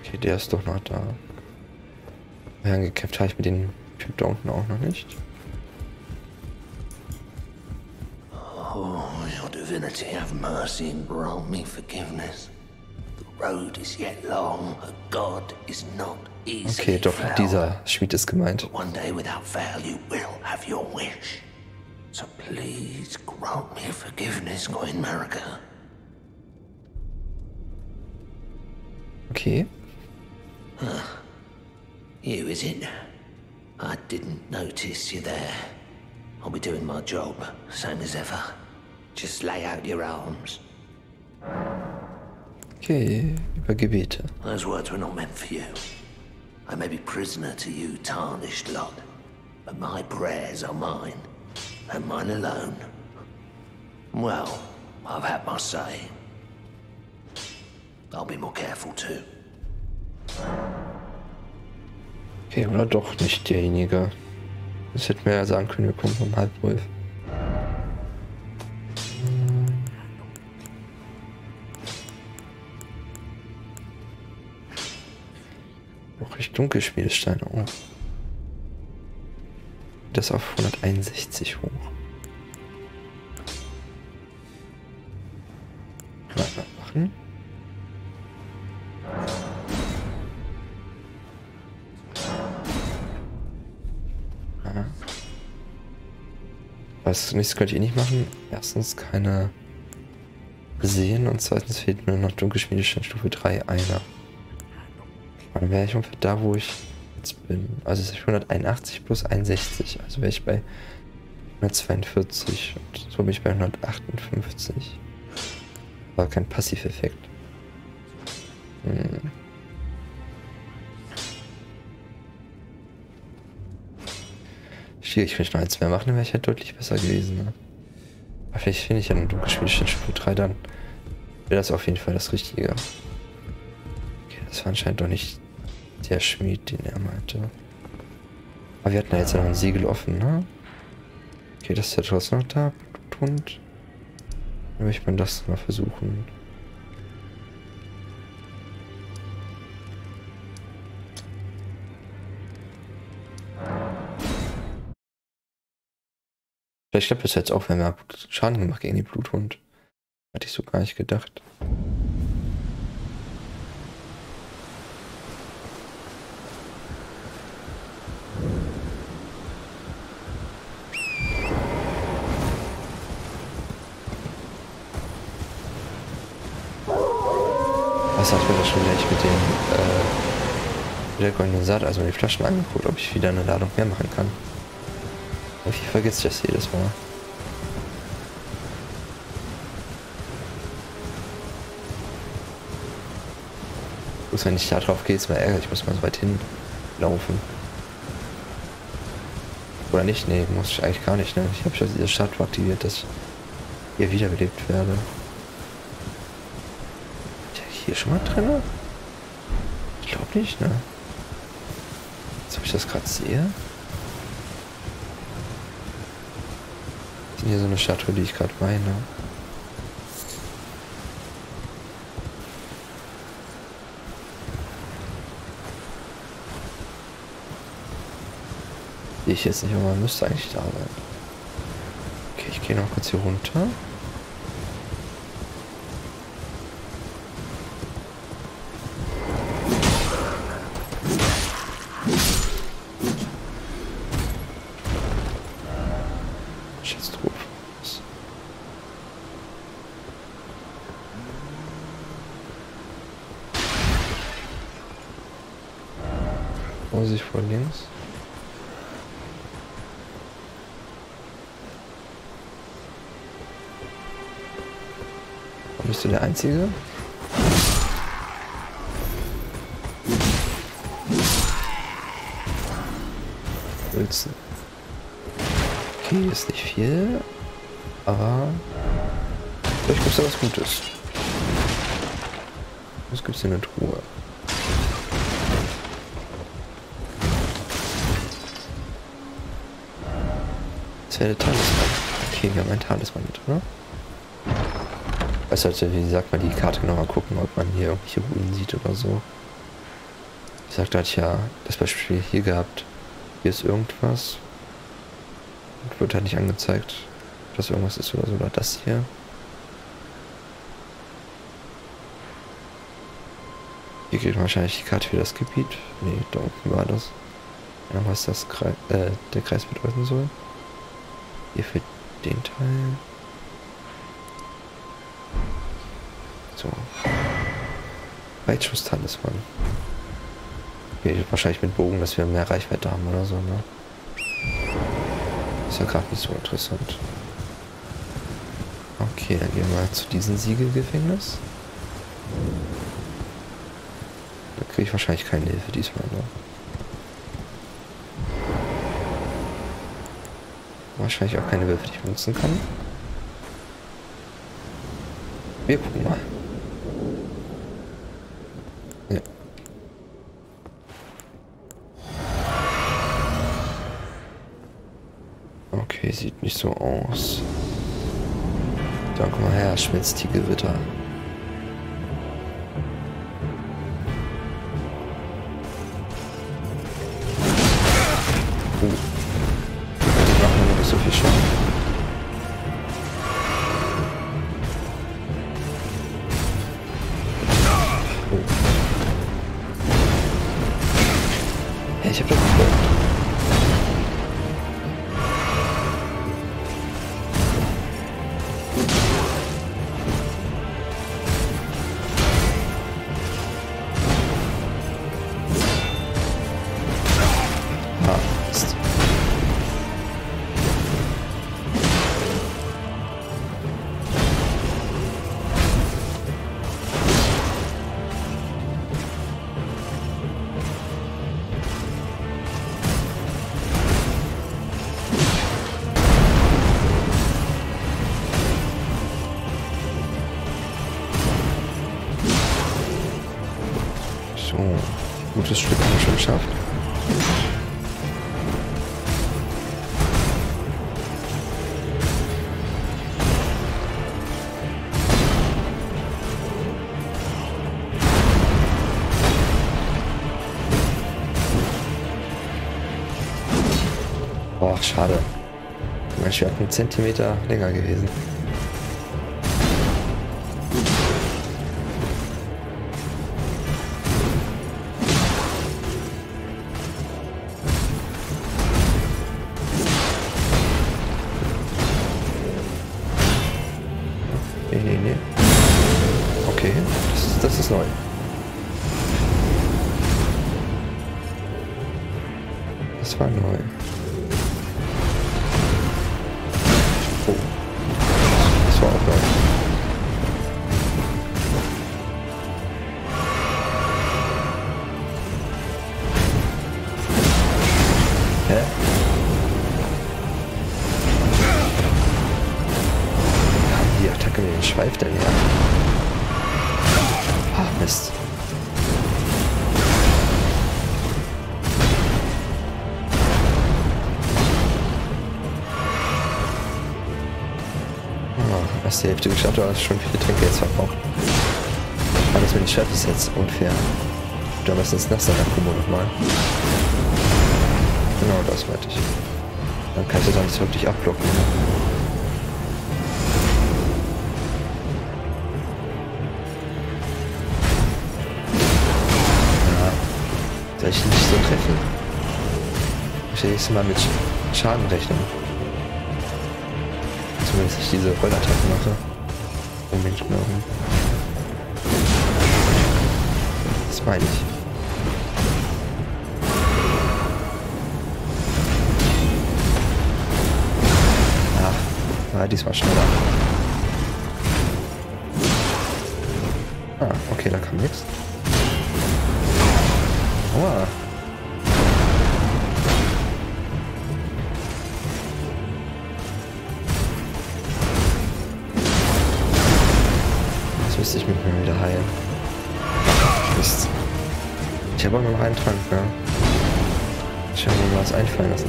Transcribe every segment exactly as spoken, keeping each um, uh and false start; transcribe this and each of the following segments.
Okay, der ist doch noch da. Ja, gekämpft habe ich mit dem Typ da unten auch noch nicht. Oh, your divinity, have mercy and grant me forgiveness. The road is yet long, a god is not easy. Okay, doch, dieser Schmied ist gemeint. But one day without fail you will have your wish. So please grant me forgiveness, Queen Marika. Okay. Huh. You, is it? I didn't notice you there. I'll be doing my job, same as ever. Just lay out your arms. Okay, über Gebete. Those words were not meant for you. I may be prisoner to you, tarnished lot, but my prayers are mine, and mine alone. Well, I've had my say. I'll be more careful too. Okay, oder doch nicht derjenige. Das hätte mir ja sagen können, wir kommen vom Halbwolf. Auch recht Dunkelschmiedesteine. Oh. Das auf hunderteinundsechzig hoch. Mal machen. Was nichts könnte ich eh nicht machen. Erstens keine sehen und zweitens fehlt mir noch Dunkelschmiedestein Stufe drei einer. Dann wäre ich ungefähr da, wo ich jetzt bin. Also es ist hunderteinundachtzig plus einundsechzig. Also wäre ich bei hundertzweiundvierzig und so bin ich bei hundertachtundfünfzig. War kein Passiveffekt. Hm. Schwierig, wenn ich noch eins mehr machen, dann wäre ich halt deutlich besser gewesen. Ne? Aber vielleicht finde ich ja einen Dunkelschmiedestein Stufe drei, dann wäre das auf jeden Fall das Richtige. Okay, das war anscheinend doch nicht der Schmied, den er meinte. Aber wir hatten ja jetzt ja noch ein Siegel offen, ne? Okay, das ist ja trotzdem noch da. Bluthund. Dann möchte man das mal versuchen. Vielleicht klappt das jetzt auch, wenn wir Schaden gemacht gegen den Bluthund. Hatte ich so gar nicht gedacht. Was hat mir das schon gleich mit dem äh, mit der goldenen Saat, also mit den Flaschen angeguckt, ob ich wieder eine Ladung mehr machen kann. Und ich vergesse das jedes Mal. Bloß wenn ich da drauf gehe, ist mir ärgerlich, ich muss mal so weit hin laufen. Oder nicht? Nee, muss ich eigentlich gar nicht, ne? Ich habe schon diese Statue aktiviert, dass ich hier wiederbelebt werde. Hier schon mal drin? Ich glaube nicht, ne? Jetzt, wo ich das gerade sehe. Das ist hier so eine Statue, die ich gerade meine. Sehe ich jetzt nicht, aber man müsste eigentlich da sein. Okay, ich gehe noch kurz hier runter. Vorsicht vor links. Bist du der Einzige? Wilson. Okay, ist nicht viel, aber vielleicht gibt es da was Gutes. Was gibt es in der Truhe? Das wäre der Talisman. Okay, wir haben einen Talisman mit, oder? Ich sollte, wie sagt man, die Karte genau mal gucken, ob man hier irgendwelche Ruinen sieht oder so. Ich sagte, hatte ich ja das Beispiel hier gehabt. Hier ist irgendwas. Und wird halt nicht angezeigt, dass irgendwas ist oder so. Oder das hier. Hier geht wahrscheinlich die Karte für das Gebiet. Nee, da unten war das. Ja, was das Kreis, äh, der Kreis bedeuten soll. Hier für den Teil. So. Weitschuss-Talisman. Okay, wahrscheinlich mit Bogen, dass wir mehr Reichweite haben oder so, ne? Ist ja gerade nicht so interessant. Okay, dann gehen wir mal zu diesem Siegelgefängnis. Da kriege ich wahrscheinlich keine Hilfe diesmal, ne? Wahrscheinlich auch keine Würfel, die ich benutzen kann. Wir gucken mal. Ja. Okay, sieht nicht so aus. Dann komm mal her, schmilzt die Gewitter. Uh. Die machen noch nicht so viel Schaden. Ich hab das gefolgt. Ah, Mist. So, gutes Stück haben wir schon geschafft. Boah, schade. Mein Schwert ein Zentimeter länger gewesen. Nee, nee, nee. Okay, das ist, das ist neu. Das war neu. Oh. Das war auch neu. Hä? Die Attacke mit dem Schweif denn her? Ah, Mist. Oh, erst die Hälfte geschafft, aber schon viele Tränke jetzt verbraucht. Alles mit dem Schweif ist jetzt unfair. Du hast jetzt nach seiner Kumo nochmal. Genau, das meinte ich. Dann kannst du da nicht wirklich abblocken. Soll ich nicht so treffen? Ich will nächstes Mal mit Schaden rechnen. Zumindest ich diese Rollattacke mache. Um den Knochen. Das meine ich. Ach, war diesmal schneller. Ah, okay, da kam nichts. Aua. Jetzt müsste ich mich mal wieder heilen. Mist. Ich habe auch nur noch einen Trank, ja. Ich habe mir was einfallen lassen.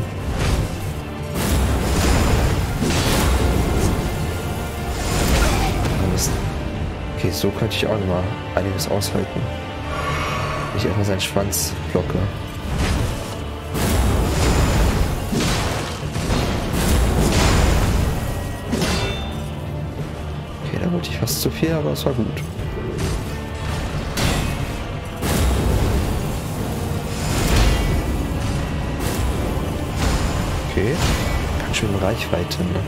Mist. Okay, so könnte ich auch noch mal einiges aushalten. Ich erstmal seinen Schwanz blocke. Okay, da wollte ich fast zu viel, aber es war gut. Okay, ganz schön Reichweite, ne?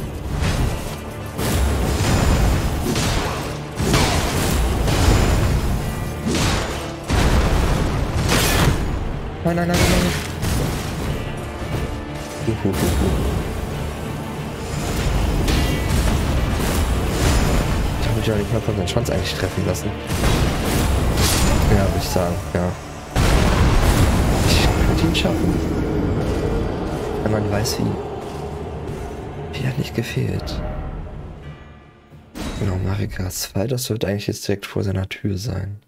Nein, nein, nein, nein. Uh, uh, uh, uh. Ich habe mich ja nicht mal von seinem Schwanz eigentlich treffen lassen. Ja, würde ich sagen, ja. Ich könnte ihn schaffen. Wenn man weiß, wie. Wie hat nicht gefehlt. Genau, Marigas zwei, das wird eigentlich jetzt direkt vor seiner Tür sein.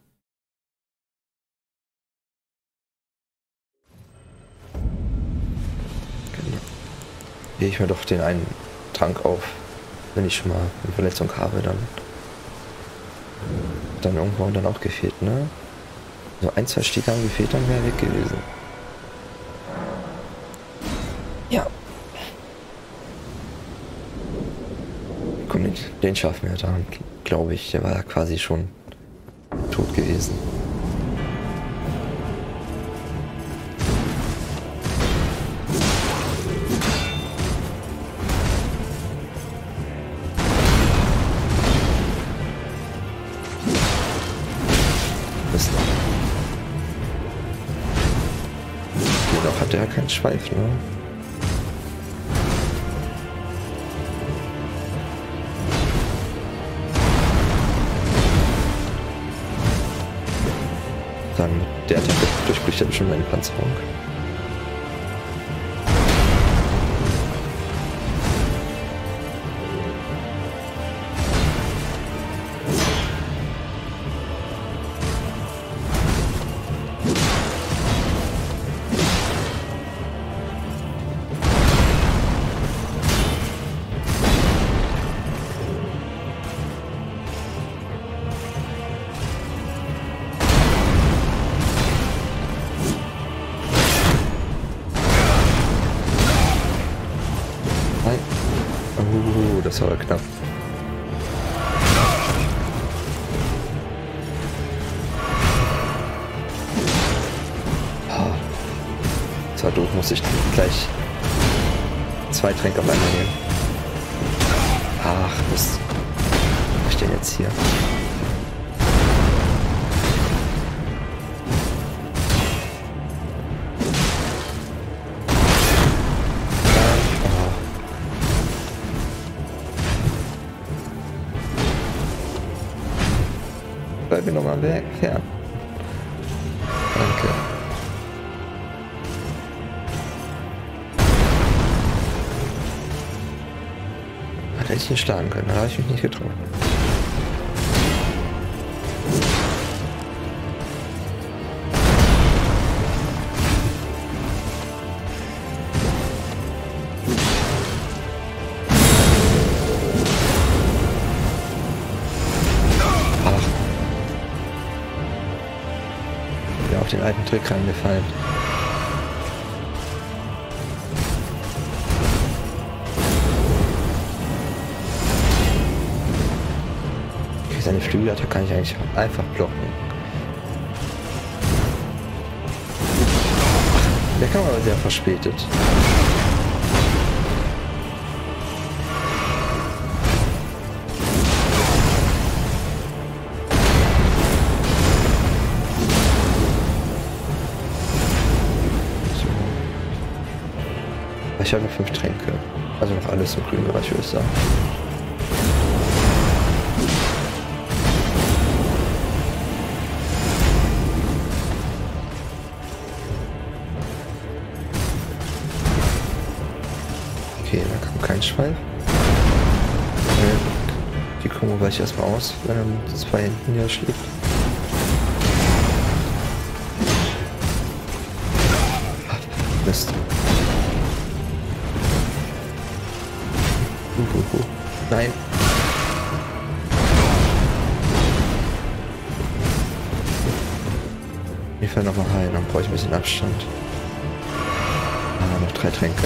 Gehe ich mir doch den einen Trank auf, wenn ich schon mal eine Verletzung habe, dann dann irgendwo dann auch gefehlt, ne? So ein, zwei Stiege haben gefehlt, dann wäre weg gewesen. Ja. Komm, den, den schaffen wir dann, glaube ich. Der war ja quasi schon tot gewesen. Jedoch hat er keinen Schweif, ne? Dann mit der Attacke durchbricht er bestimmt meine Panzerung. Uh, das war knapp. Oh. Das war doof, muss ich gleich zwei Tränke auf einmal nehmen. Ach, was mach ich denn jetzt hier? Bleib mir nochmal weg, fern. Danke. Da hätte ich ihn schlagen können, da habe ich mich nicht getraut. Den alten Trick reingefallen. Okay, seine Flügelattacke kann ich eigentlich einfach blocken. Der kam aber sehr verspätet. Ich habe noch fünf Tränke. Also noch alles im grünen Bereich, würde ich sagen. Okay, da kam kein Schweif. Die Kombo weiche erstmal aus, wenn er mit zwei Händen hier schlägt. Mist. Uh, uh, uh. Nein. jeden Fall nochmal heilen, dann brauche ich ein bisschen Abstand. Ah, noch drei Tränke.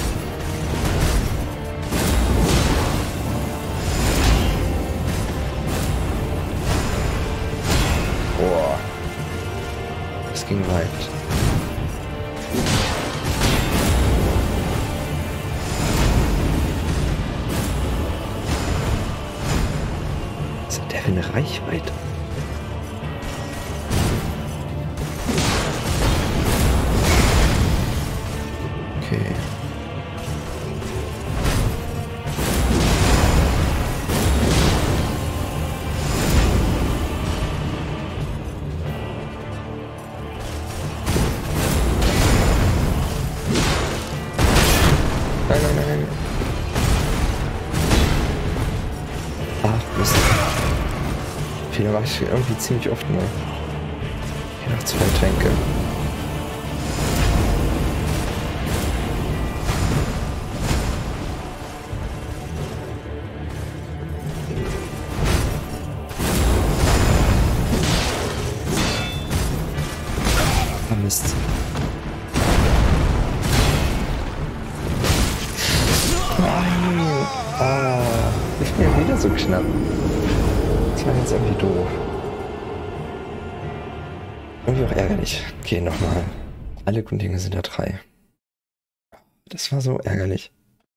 Boah. Das ging weit. Was hat der für eine Reichweite? Okay. Nein, nein, nein, nein. Ach, Mist. Fehler mache ich irgendwie ziemlich oft mal. Hier noch zwei Tränke. Ah, Mist. Nein! Ah, ich bin ja wieder so knapp. Das war jetzt irgendwie doof. Irgendwie auch ärgerlich. Okay, nochmal. Alle Grunddinge sind da drei. Das war so ärgerlich.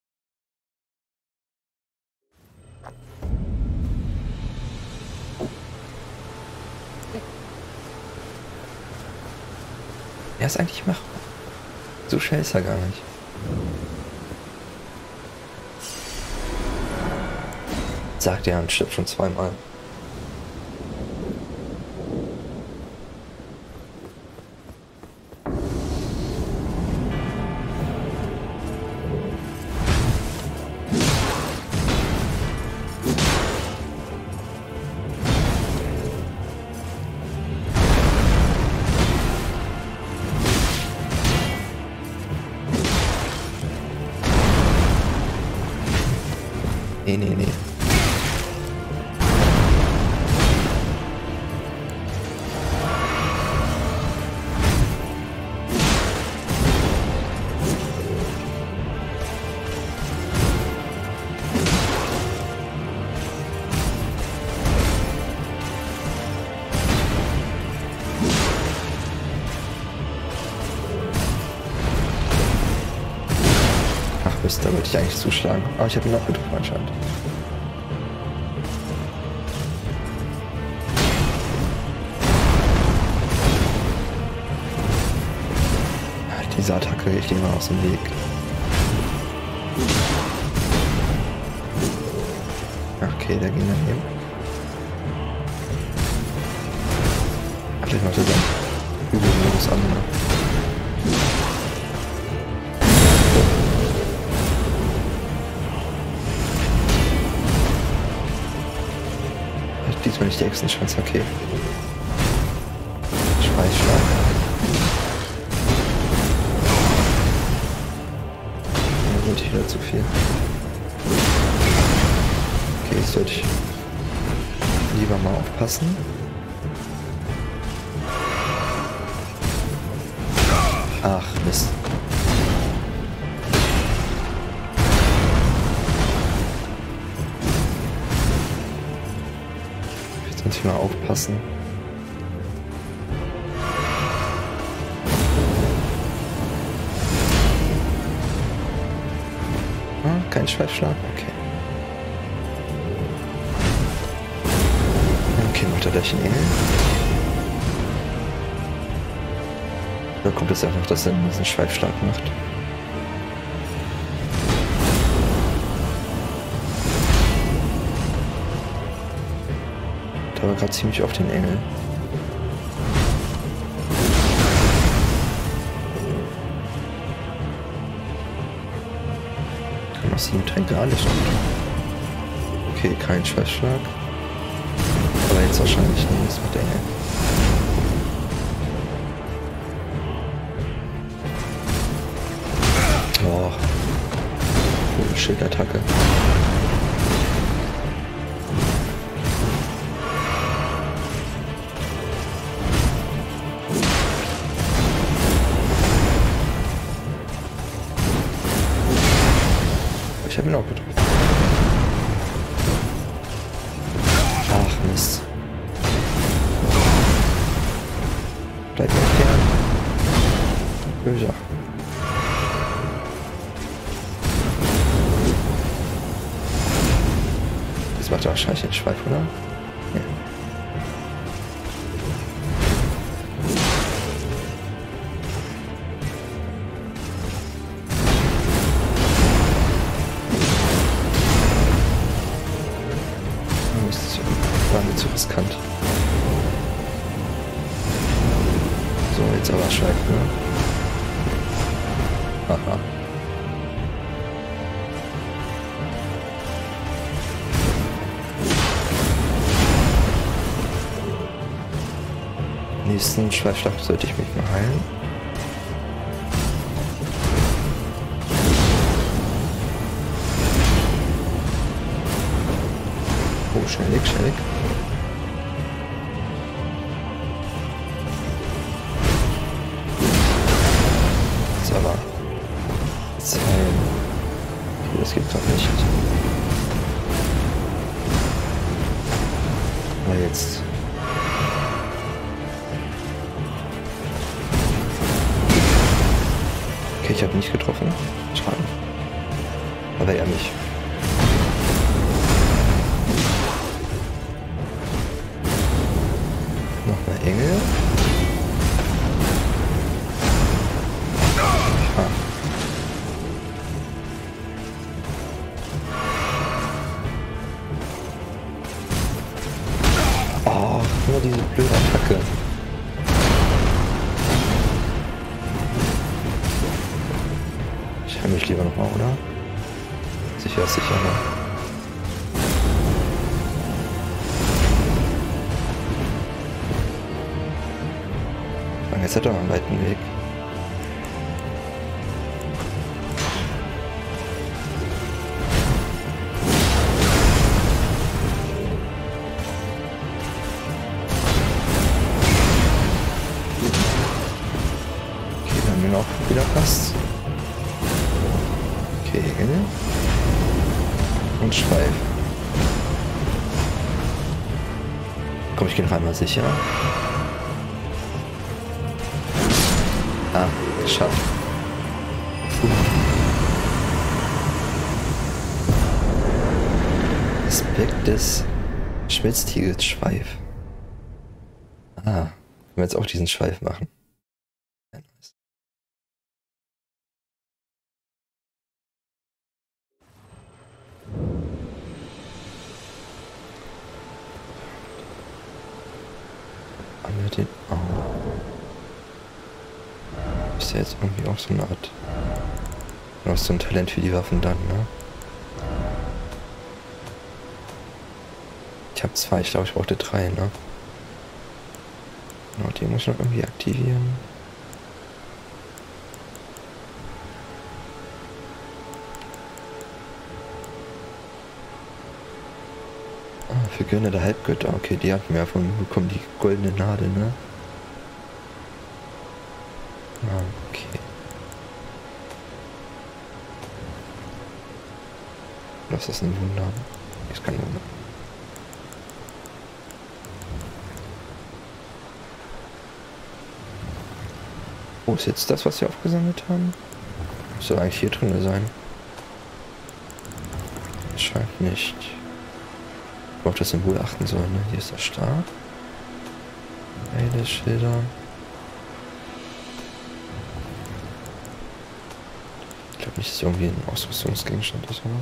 Er ist eigentlich machbar. So schnell ist er gar nicht. Sagt er und stirbt schon zweimal. Nee, nee, nee. Da wollte ich eigentlich zuschlagen, aber ich habe ihn noch getroffen anscheinend. Diese Attacke, ich gehe mal aus dem Weg. Okay, der ging daneben. Vielleicht macht er dann Übelmodus an. Diesmal nicht die Echsenschwanz, okay. Schweißschlag. Da wollte ich wieder zu viel. Okay, jetzt sollte ich lieber mal aufpassen. Ach, Mist. Muss ich mal aufpassen. Ah, kein Schweifschlag, okay. Okay, macht er gleich einen Engel. Da kommt es einfach, dass er diesen Schweifschlag macht. Da war gerade ziemlich auf den Engel. Kann noch sieben Tränke, alles gut. Okay, kein Schweißschlag. Aber jetzt wahrscheinlich nichts mit der Engel. Oh. Coole Schildattacke. Ich habe ihn auch getroffen. Ach Mist. Bleib mir fern. Böser. Das macht er wahrscheinlich den Schweif, oder? Ja. War mir zu riskant. So, jetzt aber Schweif, ne? Haha. Nächsten Schleifschlag sollte ich mich mal heilen. Oh, schnellig, schnellig. Jetzt aber. Jetzt heilen. Okay, das geht gerade nicht. Aber jetzt. Okay, ich habe nicht getroffen. Schade. Aber er mich. Nochmal Engel. Ah. Oh, nur diese blöde Attacke. Ich heile mich lieber nochmal, oder? Sicher ist sicher, ne? Jetzt hat er einen weiten Weg. Okay, dann haben wir noch wieder fast. Kegel. Und Schweif. Komm, ich gehe noch einmal sicher. Ah, geschafft. Aspekt des Schmelztiegels Schweif. Ah, wenn wir jetzt auch diesen Schweif machen. Ja, nice. Haben wir den auch? Ist ja jetzt irgendwie auch so eine Art. Noch so ein Talent für die Waffen dann, ne? Ich habe zwei, ich glaube, ich brauchte drei, ne? Genau, die muss ich noch irgendwie aktivieren. Ah, für Gönner der Halbgötter. Okay, die hatten wir ja von bekommen, die goldene Nadel, ne? Ah, okay. Das ist ein Wunder. Ist kein Wunder. Wo ist jetzt das, was wir aufgesammelt haben? Soll eigentlich hier drin sein. Scheint nicht. Ich auf das Symbol achten soll, ne? Hier ist der Stab. Beide Schilder. Ich glaube nicht, dass es irgendwie ein Ausrüstungsgegenstand ist, oder?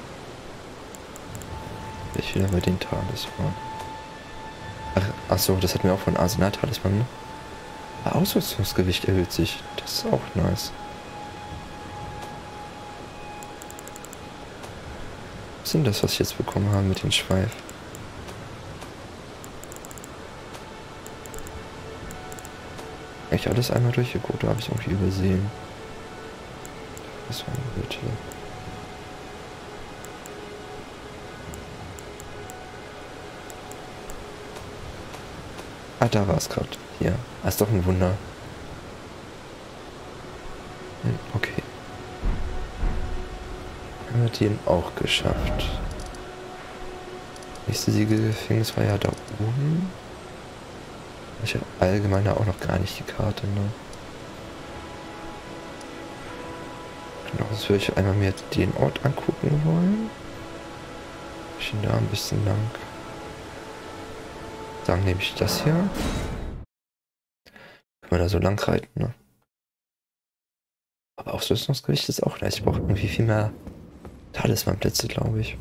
Ich wieder bei den Talisman. Ach, ach so, das hatten wir auch von Arsenal-Talisman, ne? Ausrüstungsgewicht erhöht sich. Das ist auch nice. Was sind das, was ich jetzt bekommen habe mit dem Schweif? Ich alles einmal durchgeguckt, da habe ich irgendwie übersehen. Das war ein Bild hier. Ah, da war es gerade. Hier. Ah, ist doch ein Wunder. Okay. Haben wir den auch geschafft. Nächste Siegelgefängnis war ja da oben. Ich habe allgemein auch noch gar nicht die Karte, ne? Genau, sonst würde ich einmal mir den Ort angucken wollen. Ich bin da ein bisschen lang. Dann nehme ich das hier. Können wir da so lang reiten, ne? Aber Ausrüstungsgewicht ist auch nice. Ich brauche irgendwie viel mehr Talismanplätze, glaube ich.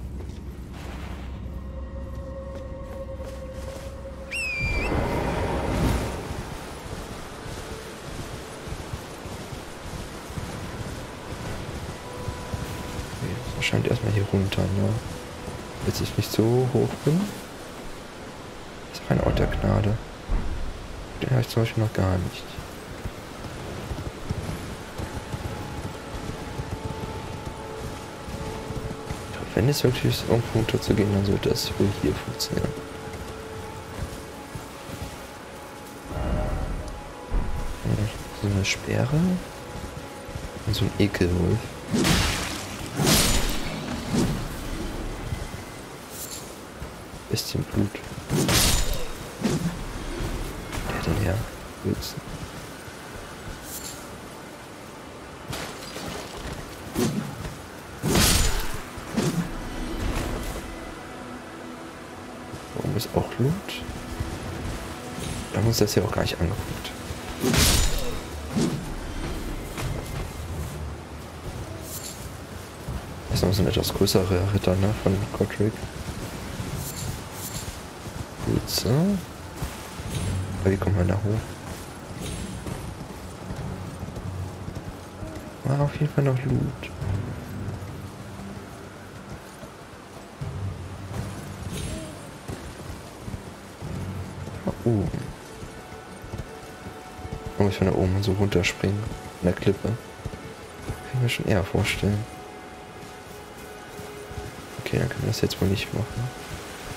Wahrscheinlich erstmal hier runter, ne? Jetzt ich nicht so hoch bin. Das ist ein Ort der Gnade. Den habe ich zum Beispiel noch gar nicht. Wenn es wirklich ist, irgendwo runter zu gehen, dann sollte das wohl hier funktionieren. So eine Sperre. Und so ein Ekelwolf. Bisschen Blut. Der denn her? Wilson. Warum ist auch Blut? Da haben wir uns das ja auch gar nicht angeguckt. Das ist noch so ein etwas größerer Ritter, ne, von Godric. So. Aber wie kommt man da hoch? War auf jeden Fall noch Loot. Da oben. Da muss ich von da oben so runterspringen. Von der Klippe. Kann ich mir schon eher vorstellen. Okay, dann können wir das jetzt wohl nicht machen.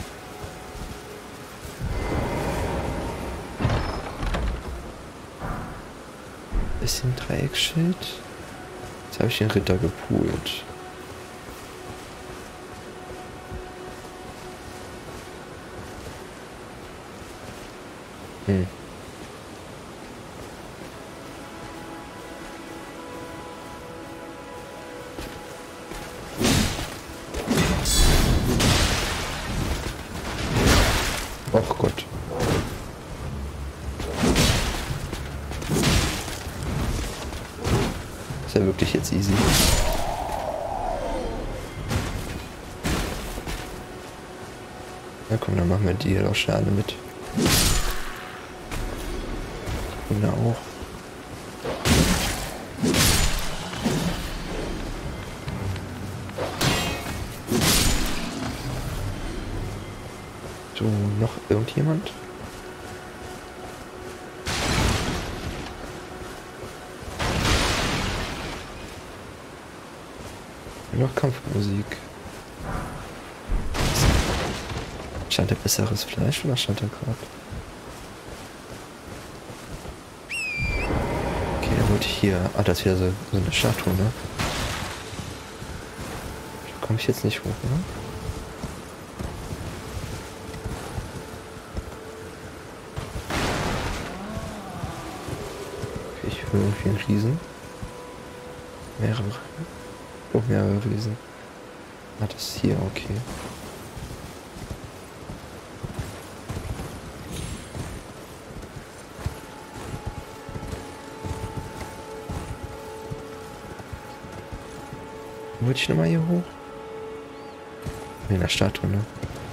Bisschen Dreiecksschild. Jetzt habe ich den Ritter gepoolt. Hm. Och Gott. Ist ja wirklich jetzt easy. Na komm, dann machen wir die hier auch Schale mit. Und da auch. So, noch irgendjemand? Noch Kampfmusik. Scheint er besseres Fleisch oder scheint er gerade? Okay, dann wollte ich hier. Ah, das ist wieder so, so eine Statue, ne? Da komme ich jetzt nicht hoch, ne? Okay, ich will irgendwie einen Riesen. Mehrere. Noch mehrere Riesen. Ah, das ist hier, okay. Wollte ich nochmal hier hoch? In der Statue, ne?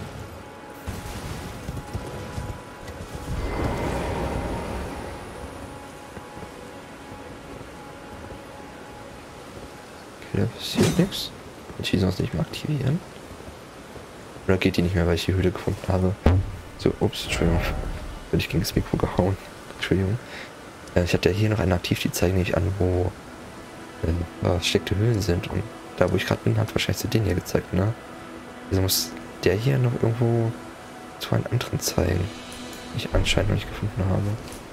Okay, da passiert nichts. Ich die sonst nicht mehr aktivieren. Oder geht die nicht mehr, weil ich die Höhle gefunden habe? So, ups, Entschuldigung. Bin ich gegen das Mikro gehauen. Entschuldigung. Äh, ich hatte hier noch eine aktiv, die zeigen nämlich an, wo äh, versteckte Höhlen sind. Und da, wo ich gerade bin, hat wahrscheinlich zu den hier gezeigt, ne? Also muss der hier noch irgendwo zu einem anderen zeigen, den ich anscheinend noch nicht gefunden habe.